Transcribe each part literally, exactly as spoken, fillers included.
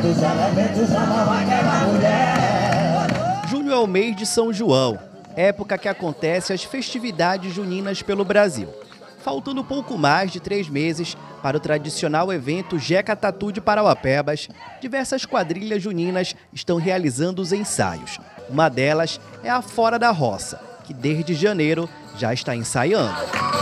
muitos elementos, ama vai quebrar mulher. Junho é o mês de São João, época que acontece as festividades juninas pelo Brasil. Faltando pouco mais de três meses para o tradicional evento Jeca Tatu de Parauapebas, diversas quadrilhas juninas estão realizando os ensaios. Uma delas é a Fora da Roça, que desde janeiro já está ensaiando.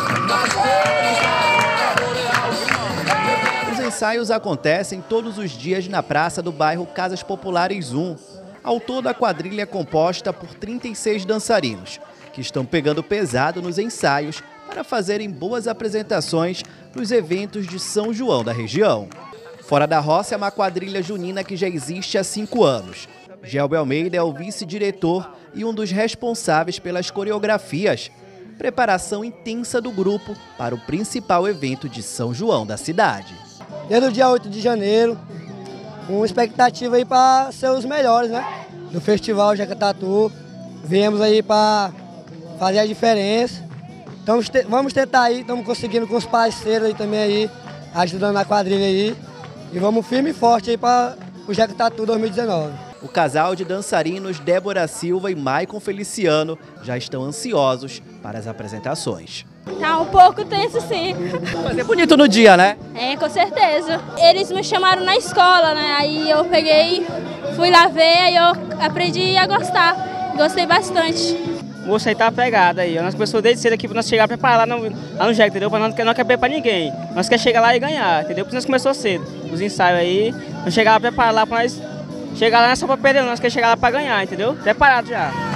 Os ensaios acontecem todos os dias na praça do bairro Casas Populares um. Ao todo, a quadrilha é composta por trinta e seis dançarinos, que estão pegando pesado nos ensaios para fazerem boas apresentações nos eventos de São João da região. Fora da Roça é uma quadrilha junina que já existe há cinco anos. Gelbe Almeida é o vice-diretor e um dos responsáveis pelas coreografias. Preparação intensa do grupo para o principal evento de São João da cidade. Desde o dia oito de janeiro, com expectativa aí para ser os melhores, né? Do Festival Jeca Tatu. Viemos aí para fazer a diferença. Então, vamos tentar aí, estamos conseguindo com os parceiros aí também aí, ajudando a quadrilha aí. E vamos firme e forte aí para o Jeca Tatu dois mil e dezenove. O casal de dançarinos Débora Silva e Maicon Feliciano já estão ansiosos para as apresentações. Tá um pouco tenso, sim. Mas é bonito no dia, né? É, com certeza. Eles me chamaram na escola, né? Aí eu peguei, fui lá ver, aí eu aprendi a gostar. Gostei bastante. O moço aí tá pegado aí. Nós começamos desde cedo aqui para nós chegar preparar lá no, lá no Jeca, entendeu? Para nós não quer perder para ninguém. Nós quer chegar lá e ganhar, entendeu? Porque nós começamos cedo. Os ensaios aí, nós chegar lá preparar lá para nós chegar lá não é só para perder, nós quer chegar lá para ganhar, entendeu? Preparado já.